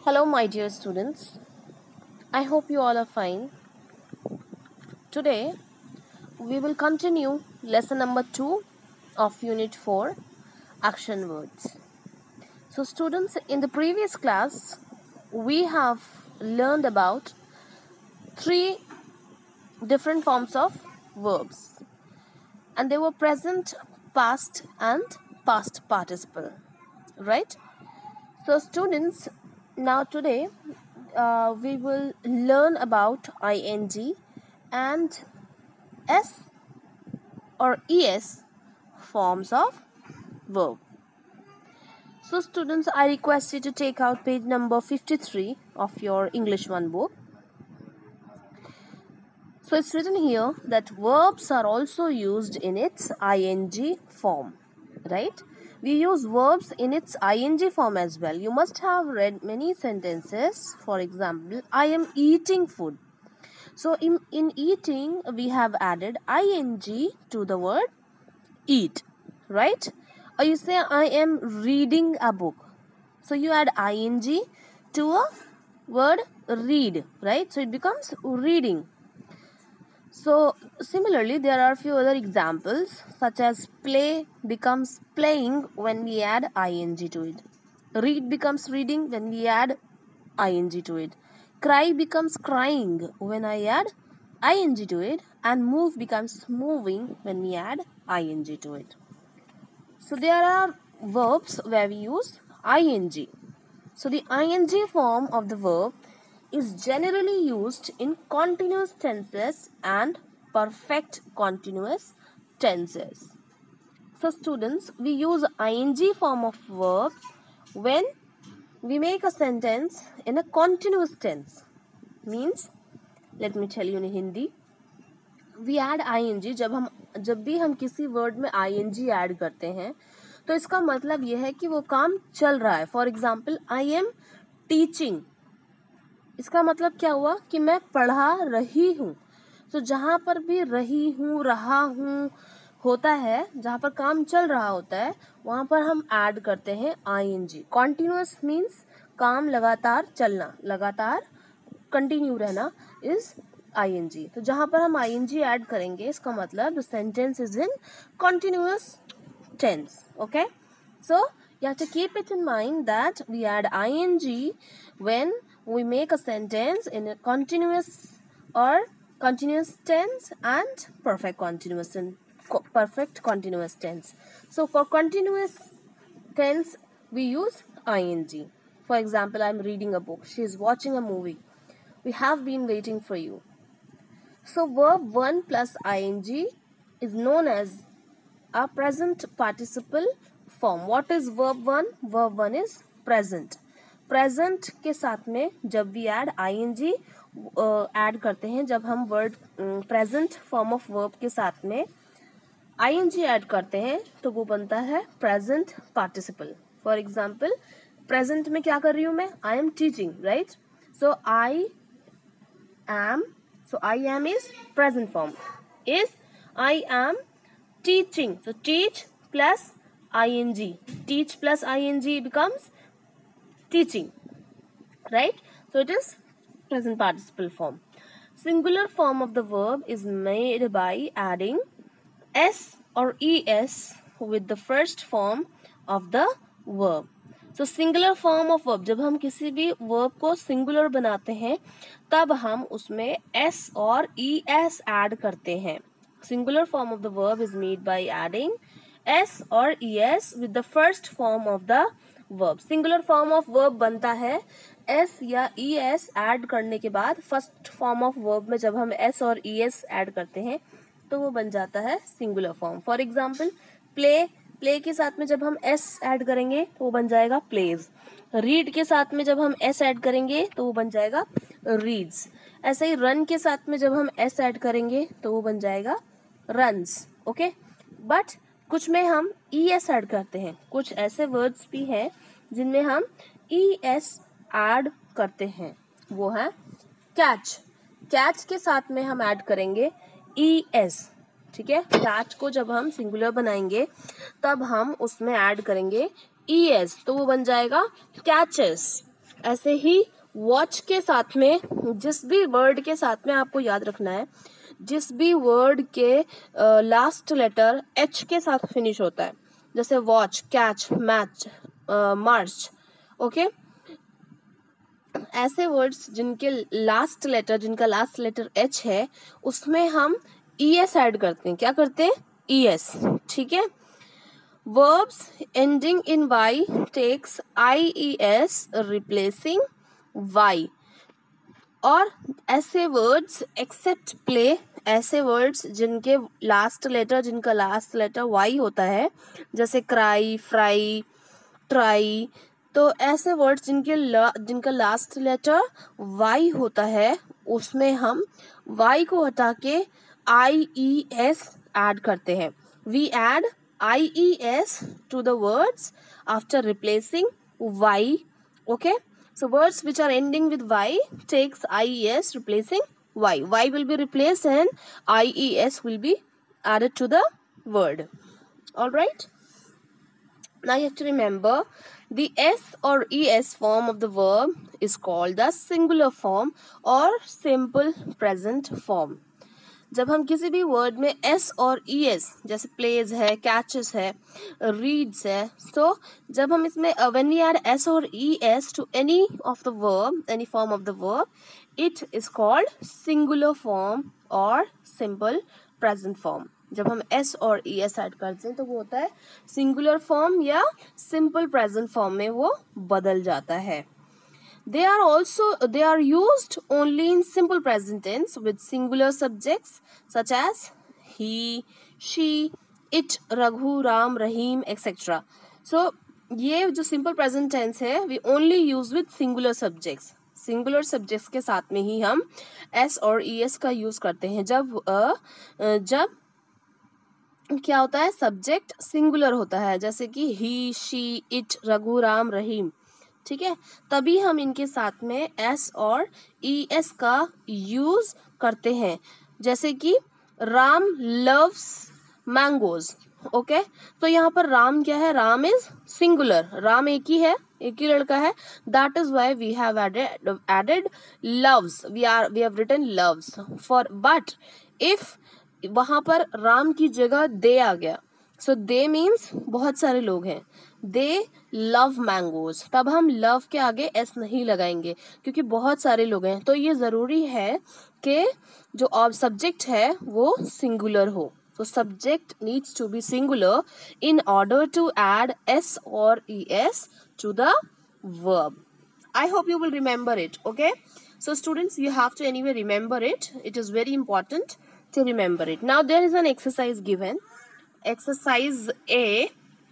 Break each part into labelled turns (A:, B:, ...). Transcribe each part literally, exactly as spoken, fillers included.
A: Hello, my dear students. I hope you all are fine. Today, we will continue lesson number two of Unit four, Action Words. So, students, in the previous class, we have learned about three different forms of verbs, and they were present, past, and past participle, right? So, students, now today uh, we will learn about ing and s or es forms of verb. So, students, I request you to take out page number fifty-three of your English one book. So, it's written here that verbs are also used in its ing form, right? We use verbs in its ing form as well. You must have read many sentences. For example, I am eating food. So, in, in eating, we have added ing to the word eat, right? Or you say, I am reading a book. So, you add ing to a word read, right? So, it becomes reading. So, similarly, there are a few other examples, such as play becomes playing when we add ing to it. Read becomes reading when we add ing to it. Cry becomes crying when I add ing to it. And move becomes moving when we add ing to it. So, there are verbs where we use ing. So, the ing form of the verb is generally used in continuous tenses and perfect continuous tenses. So, students, we use ing form of verb when we make a sentence in a continuous tense. Means, let me tell you in Hindi, we add ing. जब हम जब भी हम किसी word में ing add करते हैं तो इसका मतलब यह है कि वो काम चल रहा है. For example, I am teaching. इसका मतलब क्या हुआ कि मैं पढ़ा रही हूँ. तो जहाँ पर भी रही हूँ, रहा हूँ होता है, जहाँ पर काम चल रहा होता है, वहाँ पर हम ऐड करते हैं ing. कॉन्टिन्यूअस मीन्स काम लगातार चलना, लगातार कंटिन्यू रहना इज ing. तो जहाँ पर हम ing ऐड करेंगे, इसका मतलब the sentence is in continuous tense. Okay, so you have to keep it in mind that we add ing when we make a sentence in a continuous or continuous tense and perfect continuous and co- perfect continuous tense. So for continuous tense we use ing. For example, I'm reading a book, she is watching a movie, we have been waiting for you. So verb one plus ing is known as a present participle form. What is verb one? Verb one is present. Present के साथ में जब we add ing add uh, करते हैं, जब हम word um, present form of verb के साथ में ing ऐड करते हैं तो वो बनता है present participle. For example, present में क्या कर रही हूँ मैं? I am teaching, right? So I am, so I am is present form. Is I am teaching. So teach plus ing. Teach plus ing becomes teaching, right? So it is present participle form. Singular form of the verb is made by adding s or es with the first form of the verb. So singular form of verb, जब हम किसी भी verb को singular बनाते हैं तब हम उसमें s और es add करते हैं. Singular form of the verb is made by adding s or es with the first form of the verb. Singular form of verb बनता है s या es add करने के बाद. First form of verb में जब हम s और es add करते हैं तो वो बन जाता है singular form. For example, play. play के साथ में जब हम s add करेंगे तो वो बन जाएगा plays. read के साथ में जब हम s add करेंगे तो वो बन जाएगा reads. ऐसे ही run के साथ में जब हम s add करेंगे तो वो बन जाएगा runs. ओके, बट कुछ में हम es ऐड करते हैं. कुछ ऐसे वर्ड्स भी हैं जिनमें हम es ऐड करते हैं. वो है catch. catch के साथ में हम ऐड करेंगे es. ठीक है, catch को जब हम सिंगुलर बनाएंगे तब हम उसमें ऐड करेंगे es, तो वो बन जाएगा catches. ऐसे ही वॉच के साथ में जिस भी वर्ड के साथ में आपको याद रखना है, जिस भी वर्ड के लास्ट लेटर एच के साथ फिनिश होता है, जैसे watch, catch, match, march, okay, ऐसे वर्ड्स जिनके लास्ट लेटर जिनका लास्ट लेटर एच है उसमें हम ई एस ऐड करते हैं. क्या करते हैं? E S. ठीक है. Verbs ending in Y takes I E S replacing Y. और ऐसे वर्ड्स एक्सेप्ट प्ले, ऐसे वर्ड्स जिनके लास्ट लेटर जिनका लास्ट लेटर वाई होता है, जैसे क्राई, फ्राई, ट्राई, तो ऐसे वर्ड्स जिनके ला, जिनका लास्ट लेटर वाई होता है उसमें हम वाई को हटा के आई ई एस ऐड करते हैं. We add I E S to the words after replacing Y. Okay. So words which are ending with Y takes I E S replacing Y. Y will be replaced and I E S will be added to the word. Alright. Now you have to remember the S or E S form of the verb is called the singular form or simple present form. जब हम किसी भी word में S और E S, जैसे plays है, catches है, reads है, तो जब हम इसमें व्हेन वी ऐड एस और E S to any of the verb, any form of the verb, it is called singular form और सिंपल प्रेजेंट फॉर्म. जब हम एस और ई एस ऐड करते हैं तो वो होता है सिंगुलर फॉर्म या सिंपल प्रेजेंट फॉर्म में वो बदल जाता है. They are also they are used only in simple present tense with singular subjects such as he, she, it, Raghu, Ram, Rahim, et cetera. So ये जो simple present tense है we only use with singular subjects. Singular subjects के साथ में ही हम s और es का use करते हैं. जब uh, जब क्या होता है, सब्जेक्ट सिंगुलर होता है, जैसे कि he, she, it, Raghu, Ram, रहीम, ठीक है, तभी हम इनके साथ में एस और ई एस का यूज करते हैं. जैसे कि राम लव्स मैंगोज. ओके, तो यहाँ पर राम क्या है? राम इज सिंगुलर, राम एक ही है, एक ही लड़का है. That is why we have added added loves. We are we have written loves for. But if वहां पर राम की जगह दे आ गया, सो दे मीन्स बहुत सारे लोग हैं, दे लव मैंगोज, तब हम लव के आगे एस नहीं लगाएंगे क्योंकि बहुत सारे लोग हैं. तो ये ज़रूरी है कि जो ऑब सब्जेक्ट है वो सिंगुलर हो. तो subject needs to be singular in order to add S और E S to the verb. I hope you will remember it. Okay, so students, you have to anyway remember it. It is very important to remember it. Now there is an exercise given. Exercise A.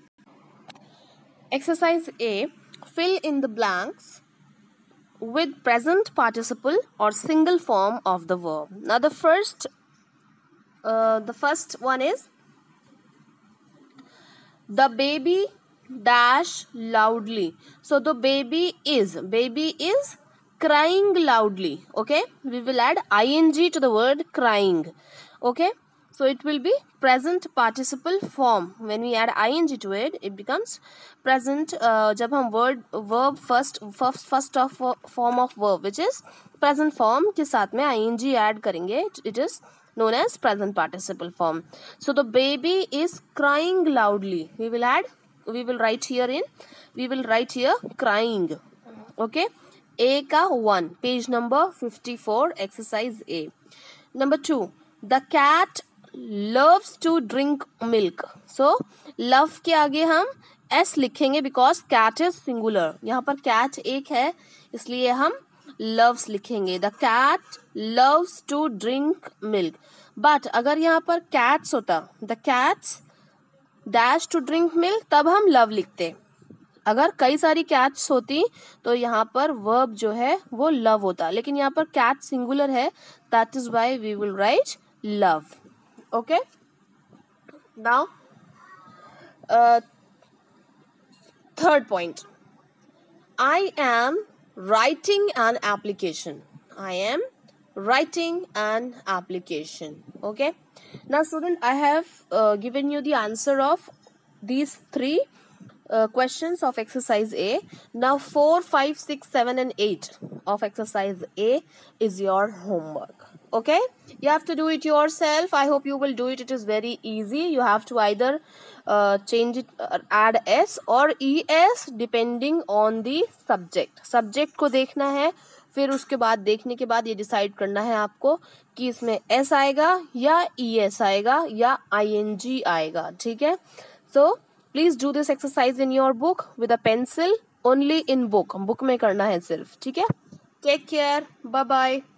A: Exercise A. Fill in the blanks with present participle or single form of the verb. Now the first, uh, the first one is the baby dash loudly. So the baby is, baby is crying loudly. Okay, we will add ing to the word crying. Okay, so it will be present participle form. When we add ing to it, it becomes present. Uh, जब हम word verb first first first of form of verb which is present form के साथ में ing add करेंगे, it is known as present participle form. So the baby is crying loudly. We will add, we will write here in, we will write here crying. Okay, A का one, page number fifty-four, exercise A. Number two, the cat loves to drink milk. So love के आगे हम s लिखेंगे because cat is singular. यहाँ पर cat एक है इसलिए हम loves लिखेंगे. The cat loves to drink milk. But अगर यहाँ पर cats होता, the cats dash to drink milk, तब हम love लिखते. अगर कई सारी cats होती तो यहाँ पर verb जो है वो love होता, लेकिन यहाँ पर cat singular है, that is why we will write love. Okay, now uh, third point, I am writing an application. I am writing an application. Okay, now student, I have uh, given you the answer of these three uh, questions of exercise A. Now four, five, six, seven and eight of exercise A is your homework. Okay, you have to do it yourself. I hope you will do it. It is very easy. You have to either uh, change it, uh, add S or E S depending on the subject. Subject को देखना है, फिर उसके बाद देखने के बाद ये डिसाइड करना है आपको कि इसमें S आएगा या E S आएगा या I N G आएगा. ठीक है. So please do this exercise in your book with a pencil. Only in book. book में करना है सिर्फ. ठीक है. Take care. Bye bye.